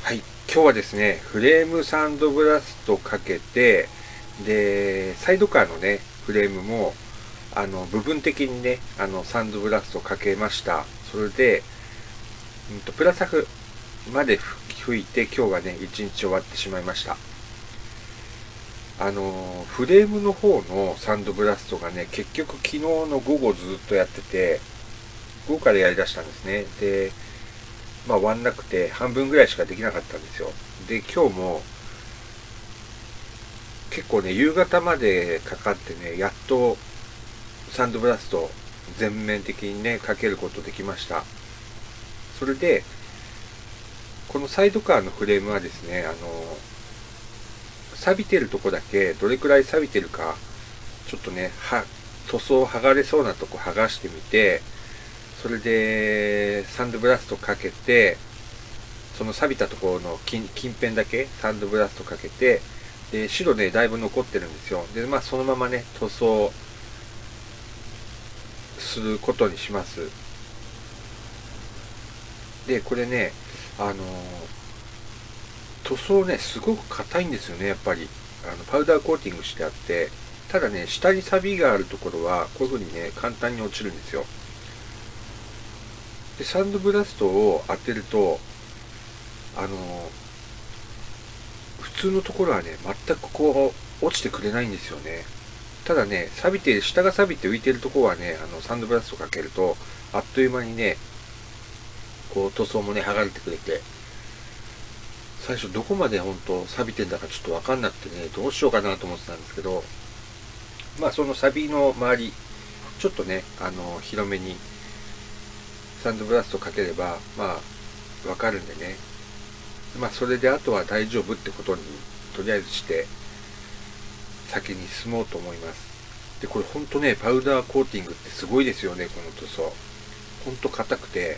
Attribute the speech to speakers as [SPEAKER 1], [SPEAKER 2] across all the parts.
[SPEAKER 1] はい、今日はですね、フレームサンドブラストかけて、で、サイドカーのね、フレームも、部分的にね、サンドブラストかけました。それで、プラサフまで吹いて、今日はね、一日終わってしまいました。フレームの方のサンドブラストがね、結局昨日の午後ずっとやってて、午後からやりだしたんですね。で、終わんなくて半分ぐらいしかできなかったんですよ。で、今日も結構ね、夕方までかかってね、やっとサンドブラスト全面的にね、かけることできました。それで、このサイドカーのフレームはですね、錆びてるとこだけ、どれくらい錆びてるか、ちょっとね、塗装剥がれそうなとこ剥がしてみて、それで、サンドブラストかけて、その錆びたところの近辺だけサンドブラストかけて、で、白ね、だいぶ残ってるんですよ。で、そのままね、塗装することにします。で、これね、あの塗装ね、すごく硬いんですよね、やっぱり。パウダーコーティングしてあって、ただね、下に錆びがあるところは、こういう風にね、簡単に落ちるんですよ。で、サンドブラストを当てると、あの普通のところはね、全くこう、落ちてくれないんですよね。ただね、下が錆びて浮いてるところはね、サンドブラストかけると、あっという間にね、こう、塗装もね、剥がれてくれて、最初どこまで本当錆びてんだかちょっとわかんなくてね、どうしようかなと思ってたんですけど、その錆の周り、ちょっとね、広めにサンドブラストかければ、わかるんでね、それであとは大丈夫ってことに、とりあえずして、先に進もうと思います。で、これほんとね、パウダーコーティングってすごいですよね、この塗装。ほんと硬くて。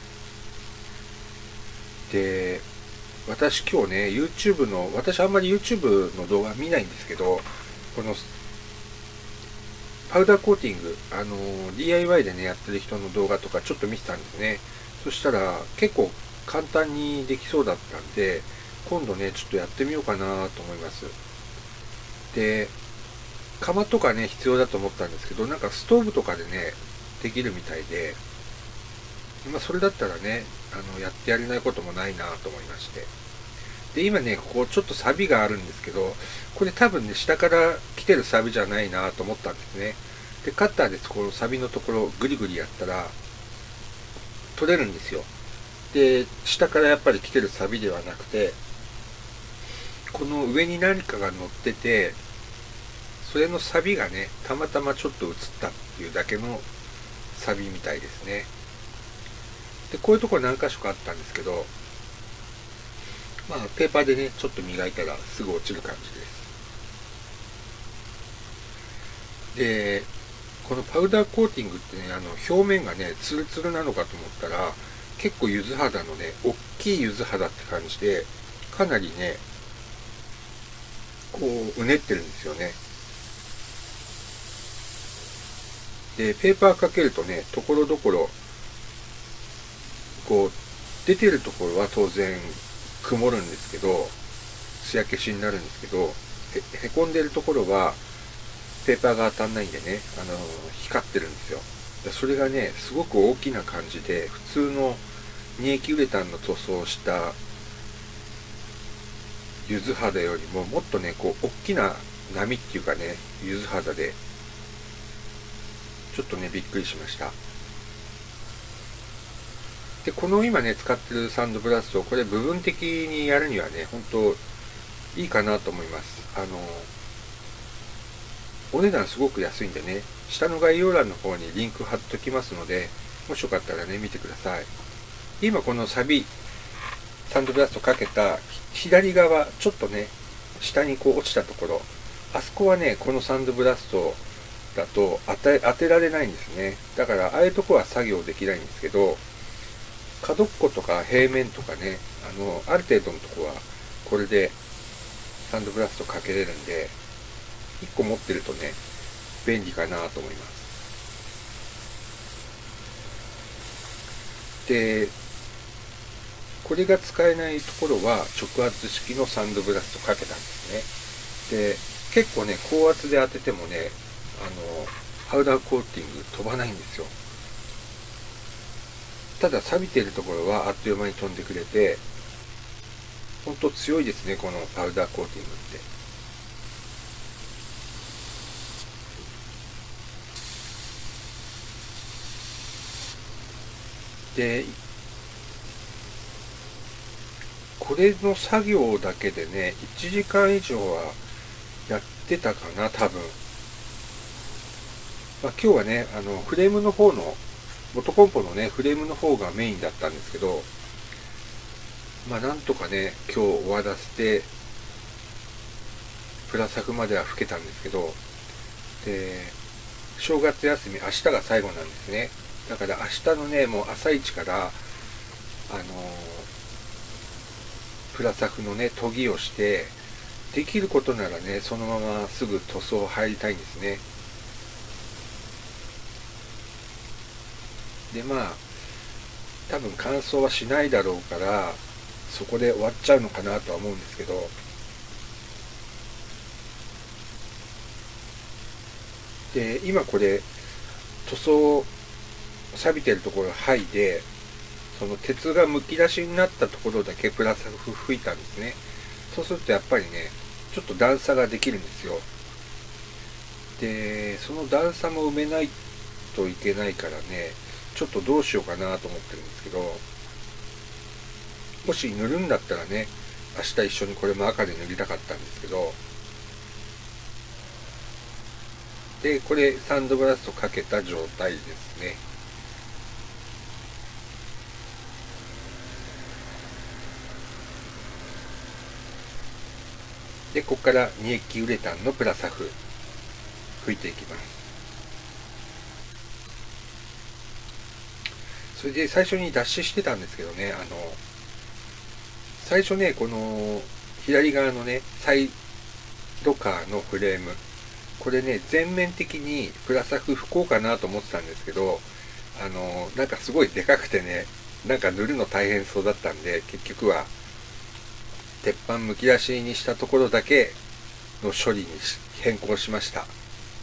[SPEAKER 1] で、私今日ね、私あんまり YouTube の動画見ないんですけど、このパウダーコーティング、DIY でね、やってる人の動画とかちょっと見てたんですね。そしたら結構簡単にできそうだったんで、今度ね、ちょっとやってみようかなと思います。で、釜とかね、必要だと思ったんですけど、なんかストーブとかでね、できるみたいで、それだったらね、やってやれないこともないなと思いまして。で、今ね、ここちょっとサビがあるんですけど、これ多分ね、下から来てるサビじゃないなと思ったんですね。で、カッターでこのサビのところをグリグリやったら、取れるんですよ。で、下からやっぱり来てるサビではなくて、この上に何かが乗ってて、それのサビがね、たまたまちょっと映ったっていうだけのサビみたいですね。で、こういうところ何箇所かあったんですけど、ペーパーでね、ちょっと磨いたらすぐ落ちる感じです。で、このパウダーコーティングってね、表面がね、ツルツルなのかと思ったら、結構柚子肌のね、大きい柚子肌って感じで、かなりね、こう、うねってるんですよね。で、ペーパーかけるとね、ところどころ、こう、出てるところは当然曇るんですけど、艶消しになるんですけど、へこんでるところは、ペーパーが当たんないんでね、光ってるんですよ。それがね、すごく大きな感じで、普通の二液ウレタンの塗装をした柚子肌よりももっとね、こう、大きな波っていうかね、柚子肌で、ちょっとね、びっくりしました。で、この今ね、使ってるサンドブラスト、これ部分的にやるにはね、本当いいかなと思います。お値段すごく安いんでね、下の概要欄の方にリンク貼っときますので、もしよかったらね、見てください。今このサンドブラストかけた左側、ちょっとね、下にこう落ちたところ、あそこはね、このサンドブラストだと当てられないんですね。だから、ああいうとこは作業できないんですけど、角っことか平面とかね、ある程度のとこは、これでサンドブラストかけれるんで、1個持ってるとね、便利かなと思います。で、 これが使えないところは直圧式のサンドブラストかけたんですね。で、結構ね、高圧で当ててもね、パウダーコーティング飛ばないんですよ。ただ錆びてるところはあっという間に飛んでくれて、ほんと強いですね、このパウダーコーティングって。で、これの作業だけでね、1時間以上はやってたかな、多分。まあ、今日はね、フレームの方の、元コンポのね、フレームの方がメインだったんですけど、まあ、なんとかね、今日終わらせて、プラ作までは吹けたんですけど、で、正月休み、明日が最後なんですね。だから明日のね、もう朝一から、プラ作のね、研ぎをして、できることならね、そのまますぐ塗装入りたいんですね。で、まあ、多分乾燥はしないだろうから、そこで終わっちゃうのかなとは思うんですけど、で、今これ、塗装、錆びてるところ剥いで、その鉄がむき出しになったところだけプラス吹いたんですね。そうするとやっぱりね、ちょっと段差ができるんですよ。で、その段差も埋めないといけないからね、ちょっとどうしようかなと思ってるんですけど、もし塗るんだったらね、明日一緒にこれも赤で塗りたかったんですけど、で、これサンドブラストかけた状態ですね。で、ここから二液ウレタンのプラサフ吹いていきます。それで最初に脱脂してたんですけどね、最初ね、この左側のね、サイドカーのフレーム、これね、全面的にプラサフ吹こうかなと思ってたんですけど、なんかすごいでかくてね、なんか塗るの大変そうだったんで、結局は鉄板むき出しにしたところだけの処理に変更しました。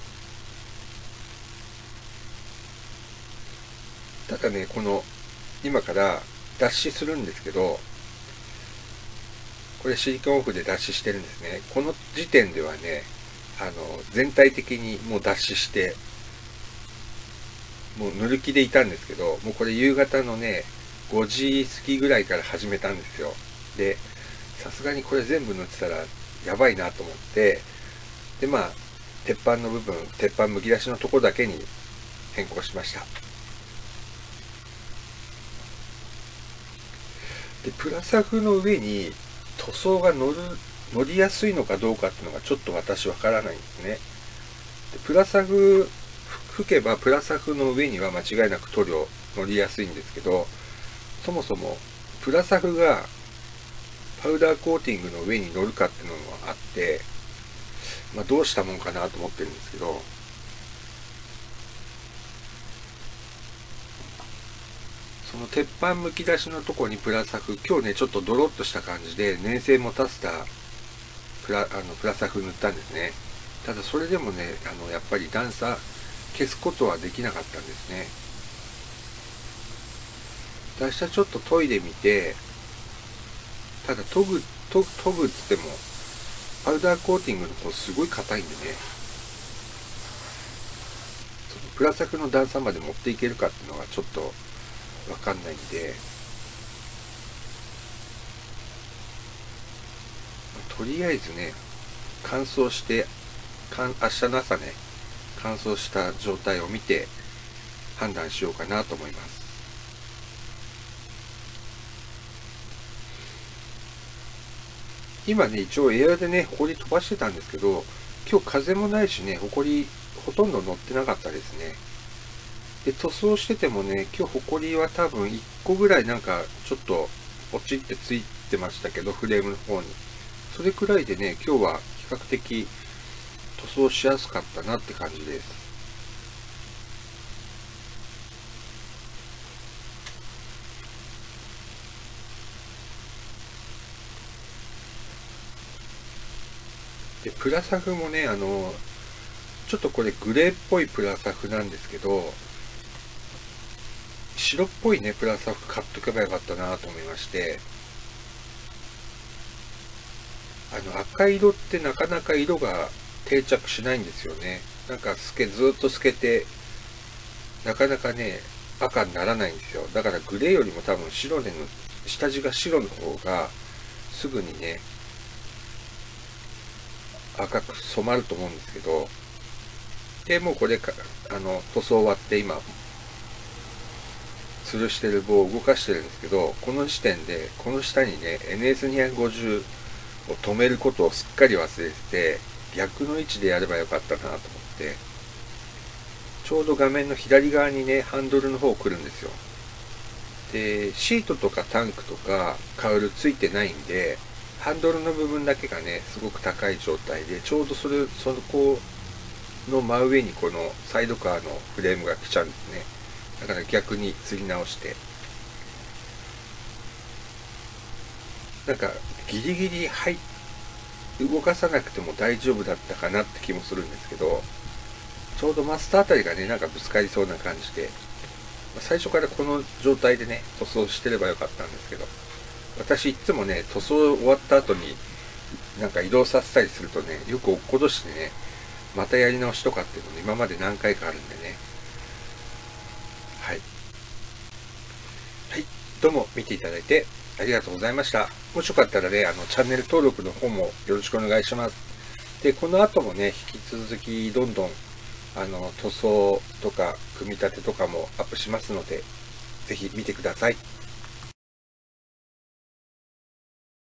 [SPEAKER 1] ただね、この今から脱脂するんですけど、これシリコンオフで脱脂してるんですね。この時点ではね、全体的にもう脱脂して、もう塗る気でいたんですけど、もうこれ夕方のね、5時過ぎぐらいから始めたんですよ。で、さすがにこれ全部塗ってたらやばいなと思って、で、まあ、鉄板の部分、鉄板むき出しのとこだけに変更しました。で、プラサフの上に塗装が乗りやすいのかどうかっていうのがちょっと私わからないんですね。で、プラサフ吹けばプラサフの上には間違いなく塗料乗りやすいんですけど、そもそもプラサフがパウダーコーティングの上に乗るかっていうのがあって、まあ、どうしたもんかなと思ってるんですけど、その鉄板むき出しのところにプラサフ、今日ねちょっとドロッとした感じで粘性持たせたプラサフ塗ったんですね。ただそれでもね、やっぱり段差消すことはできなかったんですね。明日ちょっと研いでみて、ただ研ぐっつってもパウダーコーティングの方すごい硬いんでね、そのプラサフの段差まで持っていけるかっていうのがちょっとわかんないんで、とりあえずね、乾燥して明日の朝ね、乾燥した状態を見て判断しようかなと思います。今ね、一応エアでね、ホコリ飛ばしてたんですけど、今日風もないしね、ホコリほとんど乗ってなかったですね。で、塗装しててもね、今日ホコリは多分1個ぐらいなんかちょっと落ちってついてましたけど、フレームの方に。それくらいでね、今日は比較的塗装しやすかったなって感じです。 でプラサフもね、ちょっとこれグレーっぽいプラサフなんですけど、白っぽいねプラサフ買っとけばよかったなと思いまして、赤色ってなかなか色が定着しないんですよね。なんかずっと透けて、なかなかね赤にならないんですよ。だからグレーよりも多分白での下地が白の方がすぐにね赤く染まると思うんですけど、でもうこれか塗装終わって今吊るしてる棒を動かしてるんですけど、この時点でこの下にね NS250 を止めることをすっかり忘れてて、逆の位置でやればよかったなと思って、ちょうど画面の左側にねハンドルの方来るんですよ。でシートとかタンクとかカウルついてないんで、ハンドルの部分だけがねすごく高い状態で、ちょうどそこの真上にこのサイドカーのフレームが来ちゃうんですね。だから逆に吊り直して、なんかギリギリ動かさなくても大丈夫だったかなって気もするんですけど、ちょうどマスターあたりがねなんかぶつかりそうな感じで、最初からこの状態でね塗装してればよかったんですけど、私いつもね塗装終わった後になんか移動させたりするとね、よく落っことしてねまたやり直しとかっていうの今まで何回かあるんでね。はい、はい、どうも見ていただいてありがとうございました。もしよかったらねチャンネル登録の方もよろしくお願いします。でこの後もね引き続きどんどん塗装とか組み立てとかもアップしますので、ぜひ見てください。